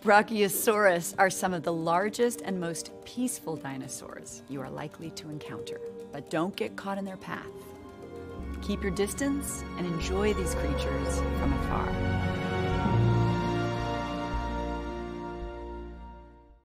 Brachiosaurus are some of the largest and most peaceful dinosaurs you are likely to encounter, but don't get caught in their path. Keep your distance and enjoy these creatures from afar.